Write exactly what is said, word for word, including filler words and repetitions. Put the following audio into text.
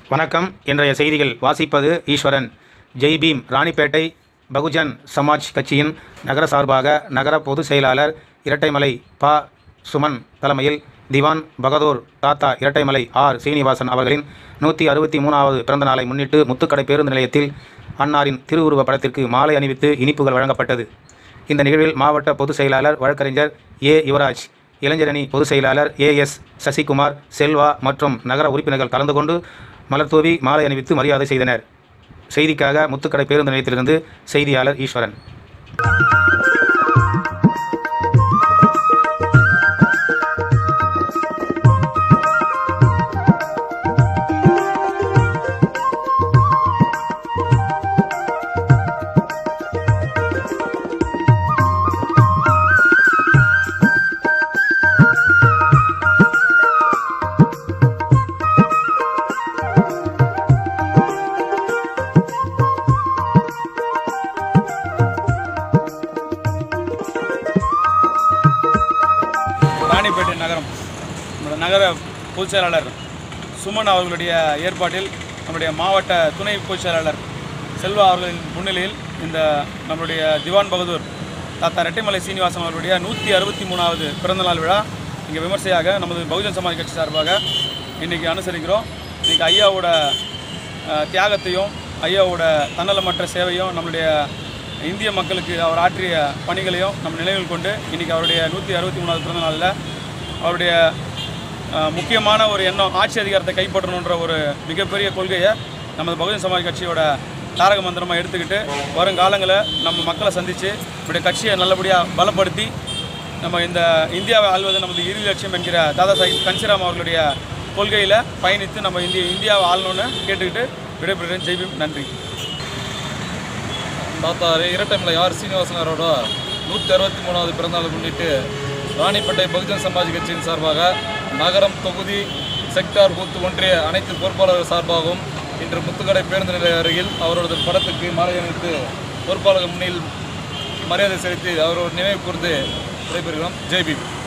வணக்கம். இன்றைய செய்திகள் வாசிப்பது ஈஸ்வரன். ஜெய்பீம். ராணிப்பேட்டை பகுஜன் சமாஜ் கட்சியின் நகர சார்பாக நகர பொதுச் செயலாளர் இரட்டைமலை ப. சுமன் தலைமையில் திவான் பகதூர் தாத்தா இரட்டைமலை ஆர். சீனிவாசன் அவர்களின் நூற்றி அறுபத்தி மூணாவது பிறந்த நாளை முன்னிட்டு முத்துக்கடை பேருந்து நிலையத்தில் அன்னாரின் திருவுருவ படத்திற்கு மாலை அணிவித்து இனிப்புகள் வழங்கப்பட்டது. இந்த நிகழ்வில் மாவட்ட பொதுச் செயலாளர் வழக்கறிஞர் ஏ. யுவராஜ், இளைஞரணி பொதுச் செயலாளர் ஏ. எஸ். சசிகுமார், செல்வா மற்றும் நகர உறுப்பினர்கள் கலந்து கொண்டு மலர்தூவி மாலை அணிவித்து மரியாதை செய்தனர். செய்திக்காக முத்துக்கடை பேருந்து நிலையத்திலிருந்து செய்தியாளர் ஈஸ்வரன். ராணிப்பேட்டை நகரம் நகர பொதுச் செயலாளர் சுமன் அவர்களுடைய ஏற்பாட்டில் நம்முடைய மாவட்ட துணை பொதுச் செயலாளர் செல்வா அவர்களின் முன்னிலையில் இந்த நம்மளுடைய திவான் பகதூர் தாத்தா இரட்டைமலை சீனிவாசன் அவர்களுடைய நூற்றி அறுபத்தி மூணாவது பிறந்தநாள் விழா இங்கே விமர்சையாக நமது பகுஜன் சமாஜ் கட்சி சார்பாக இன்றைக்கி அனுசரிக்கிறோம். இன்றைக்கி ஐயாவோட தியாகத்தையும் ஐயாவோட தன்னலமற்ற சேவையும் நம்மளுடைய இந்திய மக்களுக்கு அவர் ஆற்றிய பணிகளையும் நம்ம நினைவில் கொண்டு இன்றைக்கி அவருடைய நூற்றி அறுபத்தி மூணாவது பிறந்த நாளில் அவருடைய முக்கியமான ஒரு எண்ணம் ஆட்சி அதிகாரத்தை கைப்பற்றணுன்ற ஒரு மிகப்பெரிய கொள்கையை நமது பகுஜன் சமாஜ் கட்சியோட தாரக மந்திரமாக எடுத்துக்கிட்டு வருங்காலங்களில் நம்ம மக்களை சந்தித்து நம்முடைய கட்சியை நல்லபடியாக பலப்படுத்தி நம்ம இந்த இந்தியாவை ஆள்வது நமது இறுதி லட்சியம் என்கிற தாதா சாஹிப் கன்சிராம் அவர்களுடைய கொள்கையில் பயணித்து நம்ம இந்திய இந்தியாவை ஆளணும்னு கேட்டுக்கிட்டு விடைபெறுகிறேன். ஜெய்பீம். நன்றி. தாத்தா இரட்டைமலை ஆர். சீனிவாசன் அவரோட நூற்றி அறுபத்தி மூணாவது பிறந்தநாளை முன்னிட்டு ராணிப்பேட்டை பகுஜன் சமாஜ் கட்சியின் சார்பாக நகரம் தொகுதி செக்டார் பூத்து ஒன்றிய அனைத்து பொறுப்பாளர்கள் சார்பாகவும் இன்று முத்துக்கடை பேருந்து நிலைய அருகில் அவரது படத்துக்கு மாலை அணிவித்து பொறுப்பாளர்கள் முன்னில் மரியாதை செலுத்தி அவரோட நினைவு கூர்ந்து விடைபெறுகிறோம். ஜெய்பீம்.